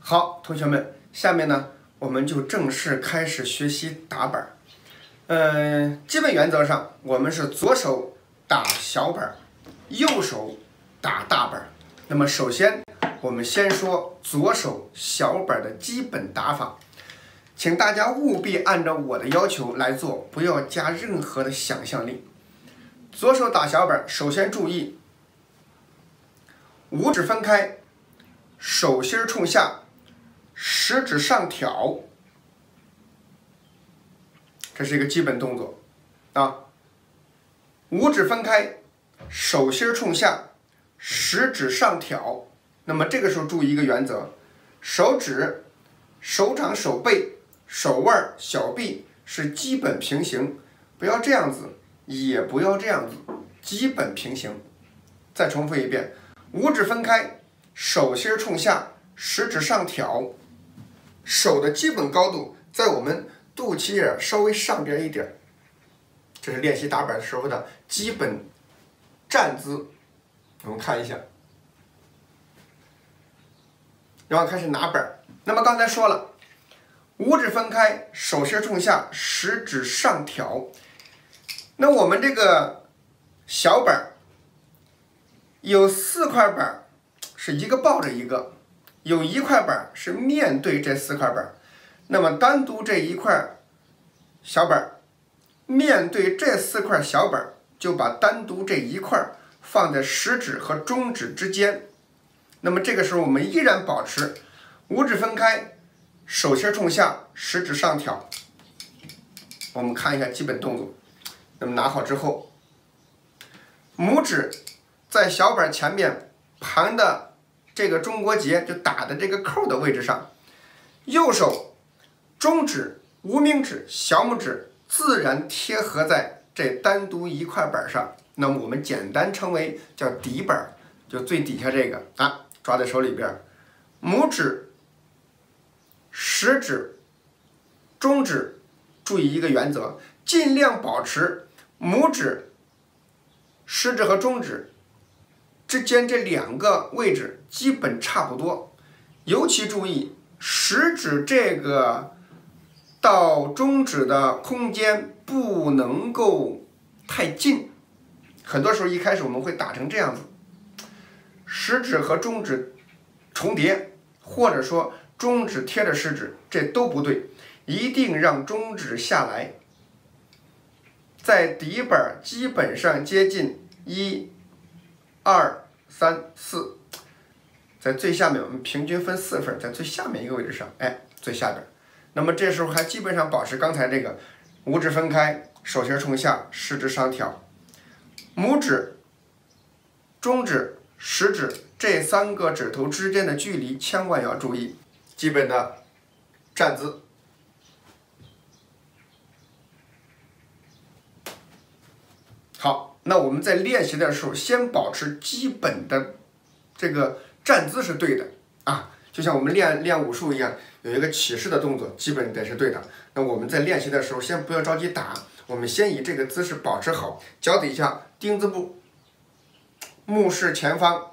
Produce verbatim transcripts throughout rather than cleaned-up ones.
好，同学们，下面呢，我们就正式开始学习打板。嗯、呃，基本原则上，我们是左手打小板，右手打大板。那么首先，我们先说左手小板的基本打法，请大家务必按照我的要求来做，不要加任何的想象力。左手打小板，首先注意，五指分开，手心冲下，食指上挑，这是一个基本动作啊。五指分开，手心冲下，食指上挑。那么这个时候注意一个原则：手指、手掌、手背、手腕、小臂是基本平行，不要这样子，也不要这样子，基本平行。再重复一遍：五指分开，手心冲下，食指上挑。手的基本高度在我们肚脐眼稍微上边一点，这是练习打板时候的基本站姿。我们看一下，然后开始拿板。那么刚才说了，五指分开，手心冲下，食指上挑。那我们这个小板有四块板，是一个抱着一个。有一块板是面对这四块板，那么单独这一块小板面对这四块小板，就把单独这一块放在食指和中指之间。那么这个时候我们依然保持五指分开，手心冲下，食指上挑。我们看一下基本动作。那么拿好之后，拇指在小板前面盘的这个中国结就打的这个扣的位置上，右手中指、无名指、小拇指自然贴合在这单独一块板上，那么我们简单称为叫底板，就最底下这个啊，抓在手里边。拇指、食指、中指，注意一个原则，尽量保持拇指、食指和中指之间这两个位置基本差不多，尤其注意食指这个到中指的空间不能够太近。很多时候一开始我们会打成这样子，食指和中指重叠，或者说中指贴着食指，这都不对，一定让中指下来，在底板基本上接近一。二三四，在最下面我们平均分四份，在最下面一个位置上，哎，最下边。那么这时候还基本上保持刚才这个五指分开，手心冲下，食指上挑。拇指、中指、食指这三个指头之间的距离千万要注意，基本的站姿。好。那我们在练习的时候，先保持基本的这个站姿是对的啊，就像我们练练武术一样，有一个起势的动作，基本得是对的。那我们在练习的时候，先不要着急打，我们先以这个姿势保持好，脚底下丁字步，目视前方，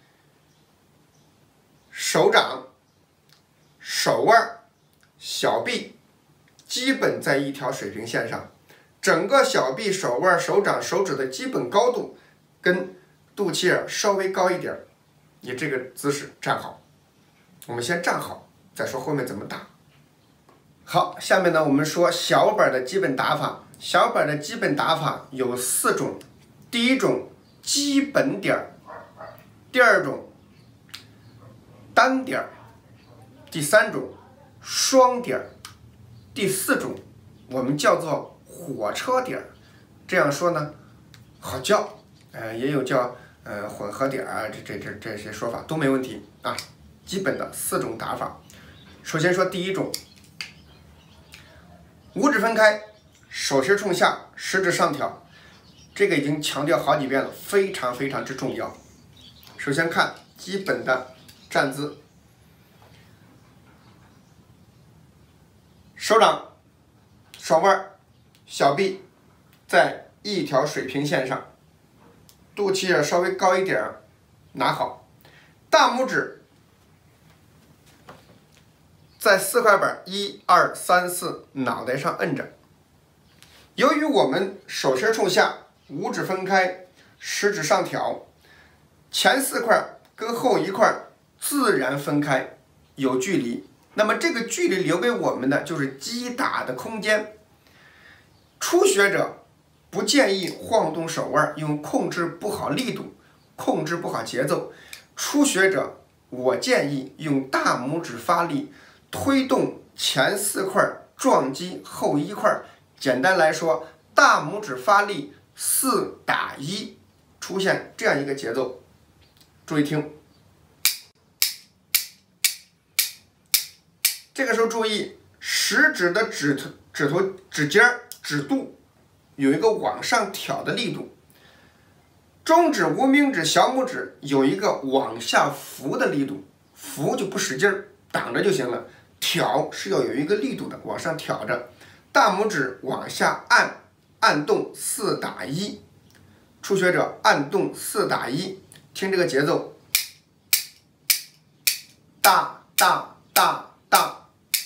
手掌、手腕、小臂基本在一条水平线上。整个小臂、手腕、手掌、手指的基本高度跟肚脐眼稍微高一点，以这个姿势站好。我们先站好，再说后面怎么打。好，下面呢我们说小板的基本打法。小板的基本打法有四种，第一种基本点，第二种单点，第三种双点，第四种我们叫做火车点，这样说呢好叫，呃，也有叫呃混合点啊，这这这这些说法都没问题啊。基本的四种打法，首先说第一种，五指分开，手心冲下，食指上挑，这个已经强调好几遍了，非常非常之重要。首先看基本的站姿，手掌、手腕、小臂在一条水平线上，肚脐眼稍微高一点，拿好。大拇指在四块板一二三四脑袋上摁着。由于我们手心冲下，五指分开，食指上挑，前四块跟后一块自然分开，有距离。那么这个距离留给我们的就是击打的空间。初学者不建议晃动手腕，用控制不好力度，控制不好节奏。初学者，我建议用大拇指发力，推动前四块撞击后一块。简单来说，大拇指发力，四打一，出现这样一个节奏。注意听，这个时候注意食指的指头、指头、指尖、指肚有一个往上挑的力度，中指、无名指、小拇指有一个往下扶的力度，扶就不使劲儿，挡着就行了。挑是要有一个力度的，往上挑着。大拇指往下按，按动四打一。初学者按动四打一，听这个节奏，大大大大，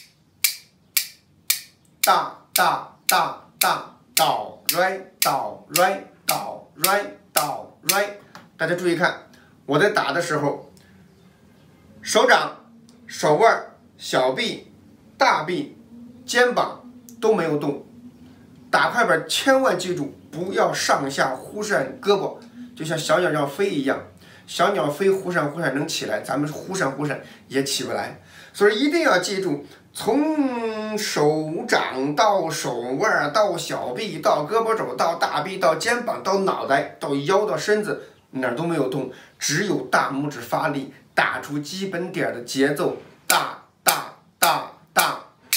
大大大大，倒 right 倒 right 倒 right 倒 right。大家注意看，我在打的时候，手掌、手腕、小臂、大臂、肩膀都没有动。打快板千万记住，不要上下忽闪胳膊，就像小鸟要飞一样。小鸟飞忽闪忽闪能起来，咱们忽闪忽闪也起不来。所以一定要记住，从手掌到手腕到小臂到胳膊肘到大臂到肩膀到脑袋到腰到身子，哪儿都没有动，只有大拇指发力，打出基本点的节奏，大大大大。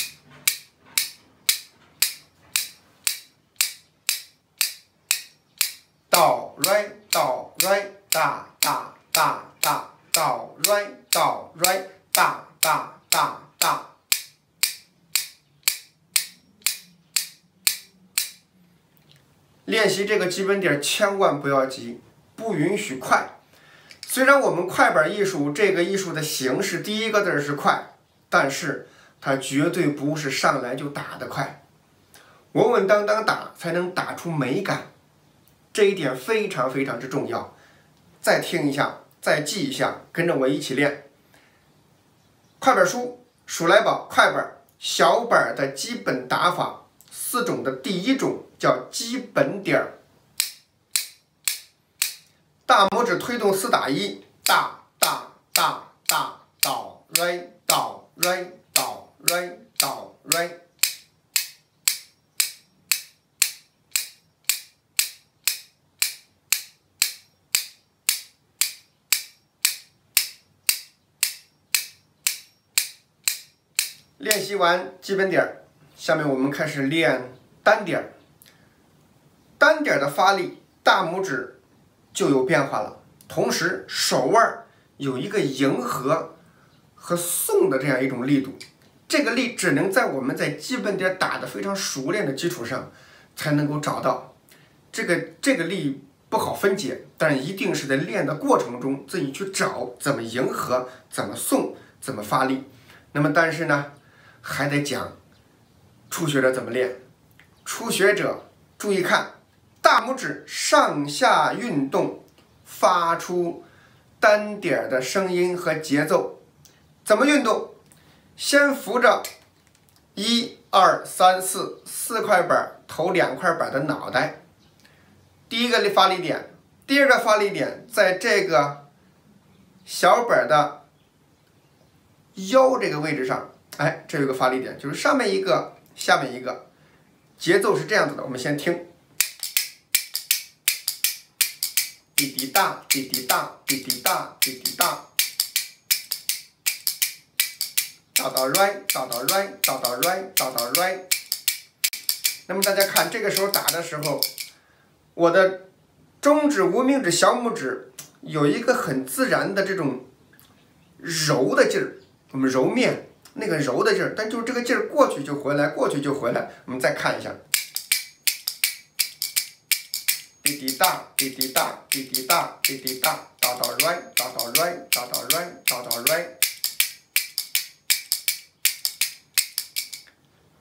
倒 right 倒 right 大大大大，倒 right 倒 right 大大大大。练习这个基本点千万不要急，不允许快。虽然我们快板艺术这个艺术的形式第一个字是快，但是它绝对不是上来就打得快，稳稳当当打才能打出美感。这一点非常非常之重要。再听一下，再记一下，跟着我一起练。快板书数来宝快板小板的基本打法四种的第一种叫基本点儿。大拇指推动四打一，大大大大倒 right 倒 right 倒 right 倒 right。练习完基本点，下面我们开始练单点。单点的发力，大拇指就有变化了，同时手腕有一个迎合和送的这样一种力度。这个力只能在我们在基本点打得非常熟练的基础上才能够找到。这个这个力不好分解，但一定是在练的过程中自己去找怎么迎合、怎么送、怎么发力。那么但是呢，还得讲初学者怎么练。初学者注意看，大拇指上下运动，发出单点的声音和节奏。怎么运动？先扶着一二三四四块板头两块板的脑袋，第一个发力点。第二个发力点在这个小板的腰这个位置上，哎，这有个发力点，就是上面一个，下面一个，节奏是这样子的。我们先听，滴滴答，滴滴答，滴滴答，滴滴答，倒倒 right， 倒倒 right， 倒倒 right， 倒倒 right。那么大家看，这个时候打的时候，我的中指、无名指、小拇指有一个很自然的这种揉的劲儿，我们揉面。那个揉的劲儿，但就是这个劲儿过去就回来，过去就回来。我们再看一下，滴滴答，滴滴答，滴滴答，滴滴答，倒倒 right， 倒倒 right， 倒倒 right， 倒倒 right。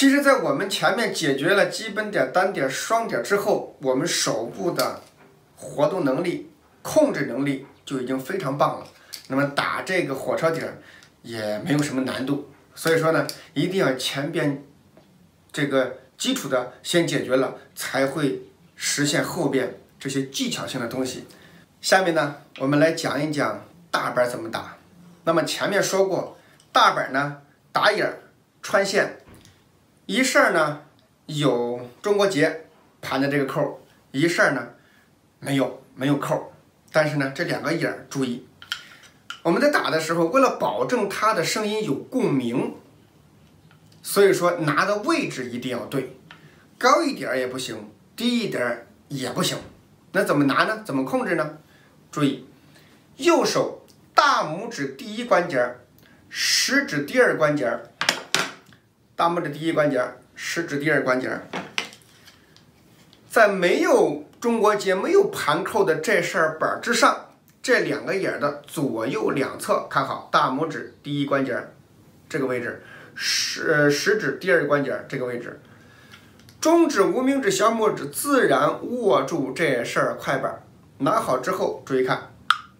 其实，在我们前面解决了基本点、单点、双点之后，我们手部的活动能力、控制能力就已经非常棒了。那么打这个火车底儿也没有什么难度。所以说呢，一定要前边这个基础的先解决了，才会实现后边这些技巧性的东西。下面呢，我们来讲一讲大板怎么打。那么前面说过，大板呢打眼穿线。一扇呢有中国结盘的这个扣，一扇呢没有没有扣，但是呢这两个眼注意，我们在打的时候，为了保证它的声音有共鸣，所以说拿的位置一定要对，高一点也不行，低一点也不行。那怎么拿呢？怎么控制呢？注意，右手大拇指第一关节，食指第二关节。大拇指第一关节，食指第二关节，在没有中国结、没有盘扣的这扇板之上，这两个眼的左右两侧，看好，大拇指第一关节这个位置，食食指第二关节这个位置，中指、无名指、小拇指自然握住这扇快板，拿好之后，注意看，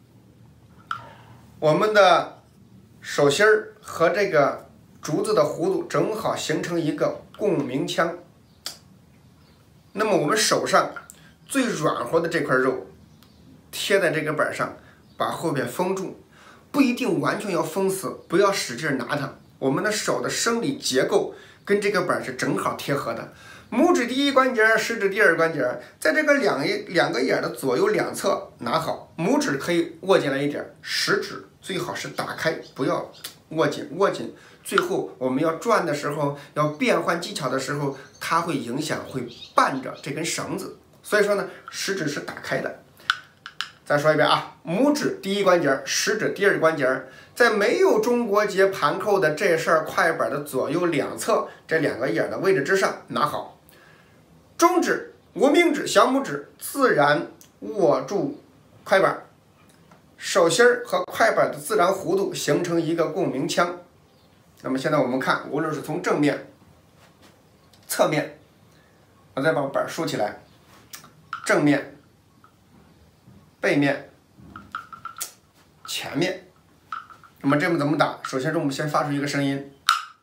我们的手心儿和这个竹子的弧度正好形成一个共鸣腔。那么我们手上最软和的这块肉贴在这个板上，把后边封住，不一定完全要封死，不要使劲拿它。我们的手的生理结构跟这个板是正好贴合的。拇指第一关节，食指第二关节，在这个两两个眼的左右两侧拿好，拇指可以握进来一点，食指最好是打开，不要握紧，握紧。最后我们要转的时候，要变换技巧的时候，它会影响，会绊着这根绳子。所以说呢，食指是打开的。再说一遍啊，拇指第一关节，食指第二关节，在没有中国结盘扣的这扇快板的左右两侧这两个眼的位置之上拿好。中指、无名指、小拇指自然握住快板，手心和快板的自然弧度形成一个共鸣腔。那么现在我们看，无论是从正面、侧面，我再把板竖起来，正面、背面、前面。那么这么怎么打？首先，我们先发出一个声音，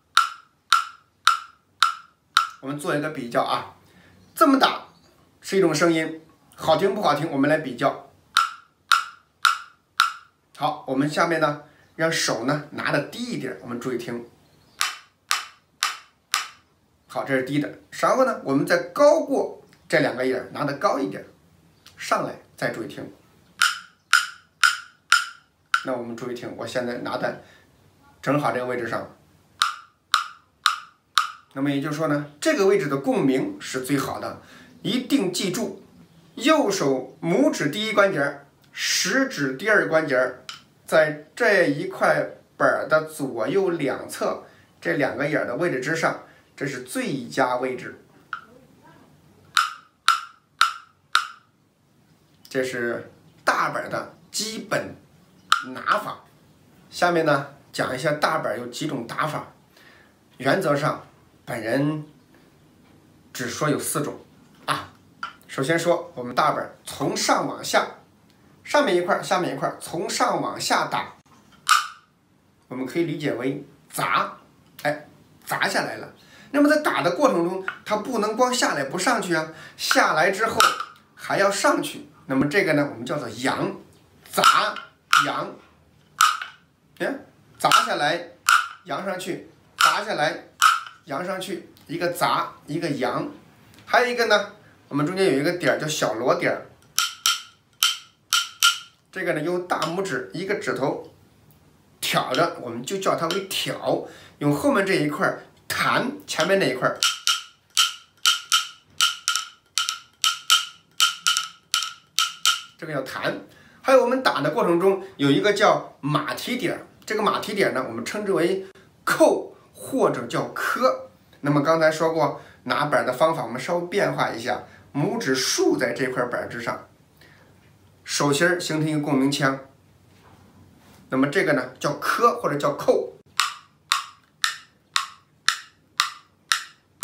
我们做一个比较啊。这么打是一种声音，好听不好听？我们来比较。好，我们下面呢，让手呢拿的低一点，我们注意听。好，这是低的。然后呢，我们再高过这两个眼，拿的高一点，上来再注意听。那我们注意听，我现在拿的正好这个位置上。那么也就是说呢，这个位置的共鸣是最好的，一定记住，右手拇指第一关节，食指第二关节，在这一块板的左右两侧这两个眼的位置之上，这是最佳位置。这是大板的基本拿法。下面呢，讲一下大板有几种打法。原则上，本人只说有四种啊。首先说，我们大板从上往下，上面一块，下面一块，从上往下打，我们可以理解为砸，哎，砸下来了。那么在打的过程中，它不能光下来不上去啊，下来之后还要上去。那么这个呢，我们叫做扬，砸扬，哎，砸下来，扬上去，砸下来，扬上去，一个砸，一个扬。还有一个呢，我们中间有一个点叫小螺点，这个呢用大拇指一个指头挑着，我们就叫它为挑，用后面这一块弹前面那一块。这个叫弹。还有我们打的过程中有一个叫马蹄点，这个马蹄点呢，我们称之为扣或者叫磕。那么刚才说过拿板的方法，我们稍微变化一下，拇指竖在这块板之上，手心形成一个共鸣腔。那么这个呢叫磕或者叫扣。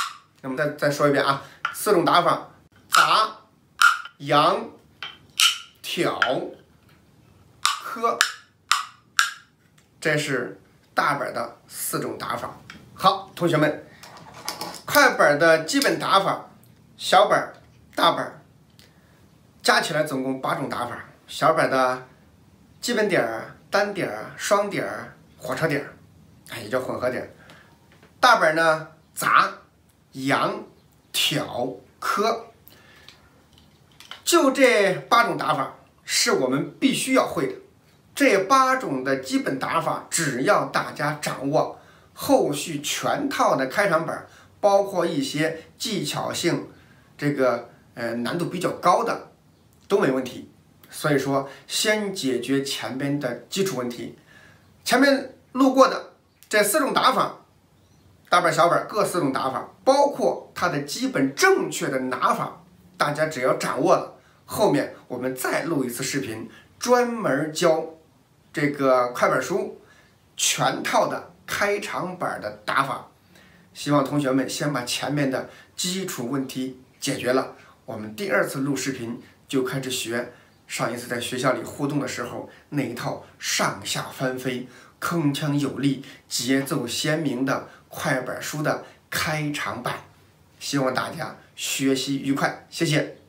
那么再再说一遍啊，四种打法：砸、扬、挑、磕。这是大本的四种打法。好，同学们，快板的基本打法，小板、大板加起来总共八种打法。小板的基本点儿、单点儿、双点儿、火车点儿，哎，也叫混合点儿。大板呢，砸、扬、挑、磕，就这八种打法是我们必须要会的。这八种的基本打法，只要大家掌握，后续全套的开场板，包括一些技巧性，这个呃难度比较高的，都没问题。所以说，先解决前边的基础问题。前面录过的这四种打法，大板、小板各四种打法，包括它的基本正确的拿法，大家只要掌握了，后面我们再录一次视频，专门教这个快板书全套的开场板的打法。希望同学们先把前面的基础问题解决了，我们第二次录视频就开始学上一次在学校里互动的时候那一套上下翻飞、铿锵有力、节奏鲜明的快板书的开场板。希望大家学习愉快，谢谢。